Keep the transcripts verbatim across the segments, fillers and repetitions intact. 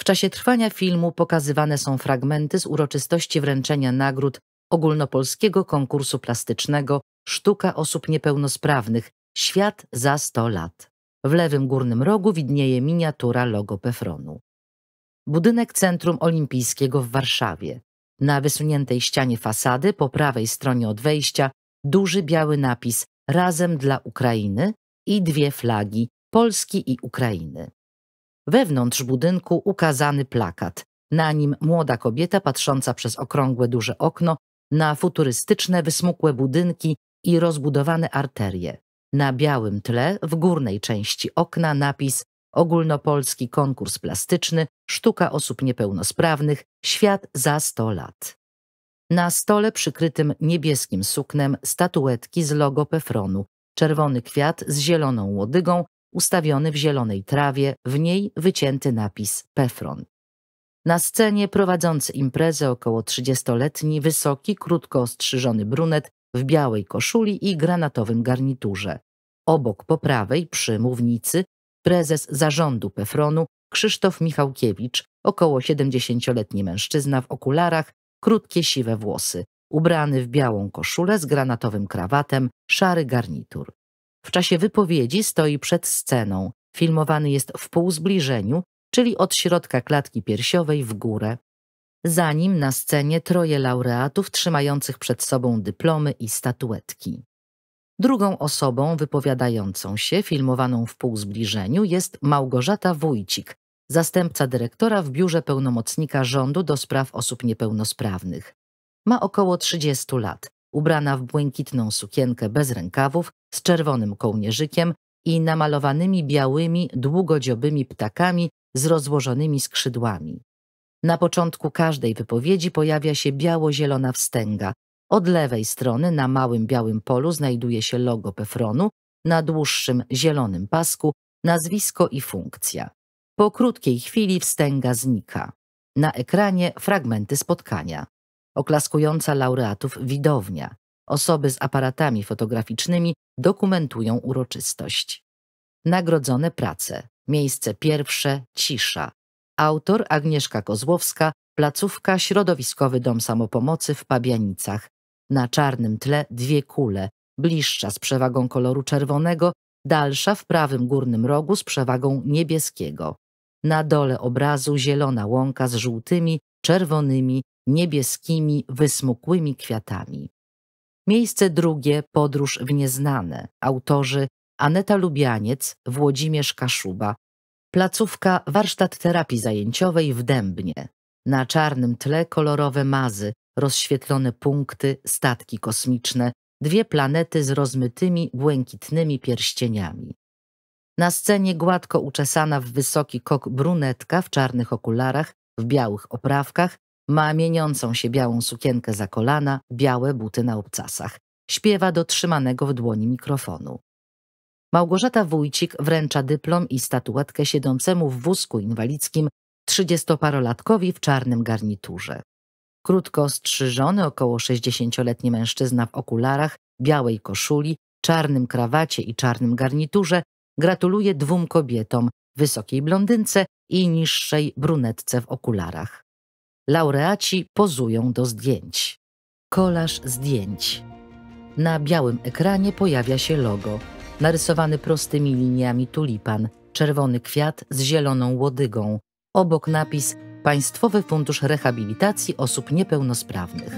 czasie trwania filmu pokazywane są fragmenty z uroczystości wręczenia nagród Ogólnopolskiego Konkursu Plastycznego Sztuka Osób Niepełnosprawnych Świat za sto lat. W lewym górnym rogu widnieje miniatura logo Pefronu. Budynek Centrum Olimpijskiego w Warszawie. Na wysuniętej ścianie fasady po prawej stronie od wejścia duży biały napis Razem dla Ukrainy i dwie flagi Polski i Ukrainy. Wewnątrz budynku ukazany plakat. Na nim młoda kobieta patrząca przez okrągłe duże okno na futurystyczne, wysmukłe budynki i rozbudowane arterie. Na białym tle w górnej części okna napis Ogólnopolski Konkurs Plastyczny Sztuka Osób Niepełnosprawnych Świat za sto lat. Na stole przykrytym niebieskim suknem statuetki z logo Pefronu, czerwony kwiat z zieloną łodygą ustawiony w zielonej trawie, w niej wycięty napis Pefron. Na scenie prowadzący imprezę około trzydziestoletni, wysoki, krótko ostrzyżony brunet w białej koszuli i granatowym garniturze. Obok po prawej, przy mównicy, prezes zarządu Pefronu Krzysztof Michałkiewicz, około siedemdziesięcioletni mężczyzna w okularach, krótkie siwe włosy, ubrany w białą koszulę z granatowym krawatem, szary garnitur. W czasie wypowiedzi stoi przed sceną, filmowany jest w półzbliżeniu, czyli od środka klatki piersiowej w górę. Za nim na scenie troje laureatów trzymających przed sobą dyplomy i statuetki. Drugą osobą wypowiadającą się, filmowaną w półzbliżeniu, jest Małgorzata Wójcik, zastępca dyrektora w Biurze Pełnomocnika Rządu do spraw osób niepełnosprawnych. Ma około trzydziestu lat, ubrana w błękitną sukienkę bez rękawów, z czerwonym kołnierzykiem i namalowanymi białymi, długodziobymi ptakami z rozłożonymi skrzydłami. Na początku każdej wypowiedzi pojawia się biało-zielona wstęga. Od lewej strony na małym białym polu znajduje się logo Pefronu, na dłuższym zielonym pasku nazwisko i funkcja. Po krótkiej chwili wstęga znika. Na ekranie fragmenty spotkania. Oklaskująca laureatów widownia. Osoby z aparatami fotograficznymi dokumentują uroczystość. Nagrodzone prace. Miejsce pierwsze – cisza. Autor Agnieszka Kozłowska, placówka Środowiskowy Dom Samopomocy w Pabianicach. Na czarnym tle dwie kule, bliższa z przewagą koloru czerwonego, dalsza w prawym górnym rogu z przewagą niebieskiego. Na dole obrazu zielona łąka z żółtymi, czerwonymi, niebieskimi, wysmukłymi kwiatami. Miejsce drugie – podróż w nieznane. Autorzy Aneta Lubianiec, Włodzimierz Kaszuba. Placówka Warsztat Terapii Zajęciowej w Dębnie. Na czarnym tle kolorowe mazy, rozświetlone punkty, statki kosmiczne, dwie planety z rozmytymi, błękitnymi pierścieniami. Na scenie gładko uczesana w wysoki kok brunetka w czarnych okularach, w białych oprawkach, ma mieniącą się białą sukienkę za kolana, białe buty na obcasach. Śpiewa do trzymanego w dłoni mikrofonu. Małgorzata Wójcik wręcza dyplom i statuetkę siedzącemu w wózku inwalidzkim trzydziestoparolatkowi w czarnym garniturze. Krótko ostrzyżony, około sześćdziesięcioletni mężczyzna w okularach, białej koszuli, czarnym krawacie i czarnym garniturze gratuluje dwóm kobietom, wysokiej blondynce i niższej brunetce w okularach. Laureaci pozują do zdjęć. Kolaż zdjęć. Na białym ekranie pojawia się logo. Narysowany prostymi liniami tulipan, czerwony kwiat z zieloną łodygą. Obok napis Państwowy Fundusz Rehabilitacji Osób Niepełnosprawnych.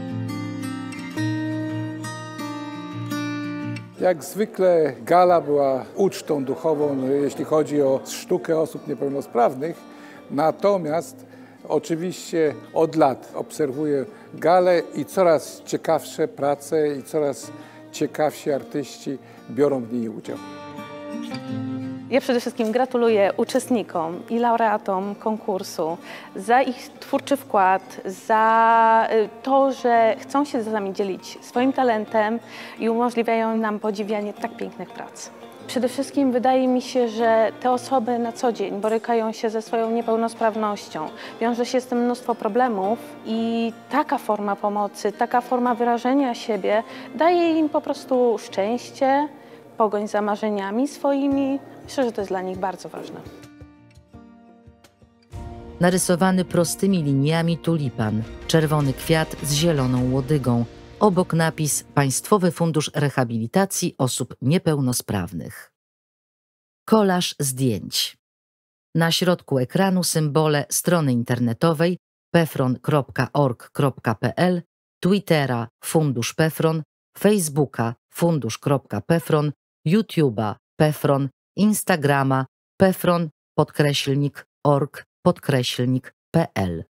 Jak zwykle gala była ucztą duchową, jeśli chodzi o sztukę osób niepełnosprawnych. Natomiast oczywiście od lat obserwuję galę i coraz ciekawsze prace i coraz ciekawsi artyści biorą w niej udział. Ja przede wszystkim gratuluję uczestnikom i laureatom konkursu za ich twórczy wkład, za to, że chcą się z nami dzielić swoim talentem i umożliwiają nam podziwianie tak pięknych prac. Przede wszystkim wydaje mi się, że te osoby na co dzień borykają się ze swoją niepełnosprawnością. Wiąże się z tym mnóstwo problemów i taka forma pomocy, taka forma wyrażenia siebie daje im po prostu szczęście, pogoń za marzeniami swoimi. Myślę, że to jest dla nich bardzo ważne. narysowany prostymi liniami tulipan, czerwony kwiat z zieloną łodygą, obok napis Państwowy Fundusz Rehabilitacji Osób Niepełnosprawnych. Kolaż zdjęć. Na środku ekranu symbole strony internetowej pefron kropka org kropka pl, Twittera Fundusz Pefron, Facebooka fundusz kropka pefron, YouTube'a Pefron, Instagrama pefron podkreślnik org podkreślnik pl.